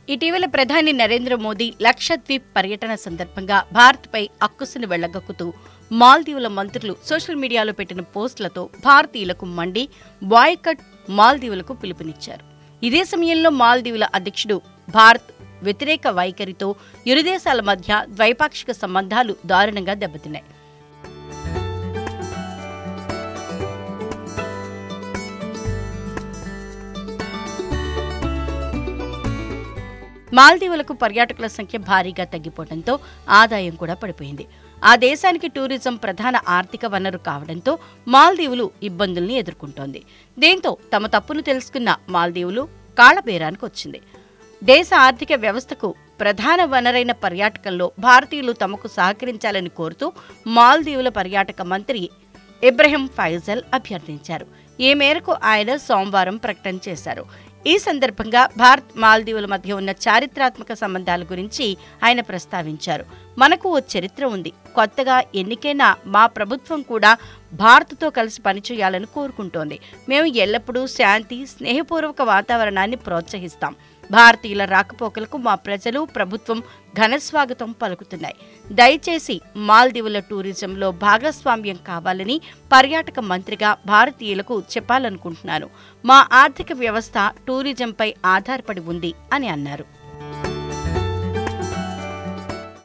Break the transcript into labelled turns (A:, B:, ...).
A: ఇటీవల ప్రధాని నరేంద్ర మోదీ లక్షద్వీప్ పర్యటన సందర్భంగా భారత్పై అక్కుసును వెళ్లగక్కుతూ మాల్దీవుల మంత్రులు సోషల్ మీడియాలో పెట్టిన పోస్టులతో భారతీయులకు మండి బాయ్కట్ మాల్దీవులకు పిలుపునిచ్చారు. ఇదే సమయంలో మాల్దీవుల అధ్యక్షుడు భారత్ వ్యతిరేక వైఖరితో ఇరు దేశాల మధ్య ద్వైపాక్షిక సంబంధాలు దారుణంగా దెబ్బతిన్నాయి. మాల్దీవులకు పర్యాటకుల సంఖ్య భారీగా తగ్గిపోవడంతో ఆదాయం కూడా పడిపోయింది. ఆ దేశానికి టూరిజం ప్రధాన ఆర్థిక వనరు కావడంతో మాల్దీవులు ఇబ్బందుల్ని ఎదుర్కొంటోంది. దీంతో తమ తప్పును తెలుసుకున్న మాల్దీవులు కాళ్లబేరానికి వచ్చింది. దేశ ఆర్థిక వ్యవస్థకు ప్రధాన వనరైన పర్యాటకంలో భారతీయులు తమకు సహకరించాలని కోరుతూ మాల్దీవుల పర్యాటక మంత్రి ఇబ్రహీం ఫైజల్ అభ్యర్థించారు. ఈ మేరకు ఆయన సోమవారం ప్రకటన చేశారు. ఈ సందర్భంగా భారత్ మాల్దీవుల మధ్య ఉన్న చారిత్రాత్మక సంబంధాల గురించి ఆయన ప్రస్తావించారు. మనకు ఓ చరిత్ర ఉంది. కొత్తగా ఎన్నికైన మా ప్రభుత్వం కూడా భారత్తో కలిసి పనిచేయాలని కోరుకుంటోంది. మేము ఎల్లప్పుడూ శాంతి, స్నేహపూర్వక వాతావరణాన్ని ప్రోత్సహిస్తాం. భారతీయుల రాకపోకలకు మా ప్రజలు, ప్రభుత్వం ఘనస్వాగతం పలుకుతున్నాయి. దయచేసి మాల్దీవుల టూరిజంలో భాగస్వామ్యం కావాలని పర్యాటక మంత్రిగా భారతీయులకు చెప్పాలనుకుంటున్నాను. మా ఆర్థిక వ్యవస్థ టూరిజంపై ఆధారపడి ఉంది అని అన్నారు.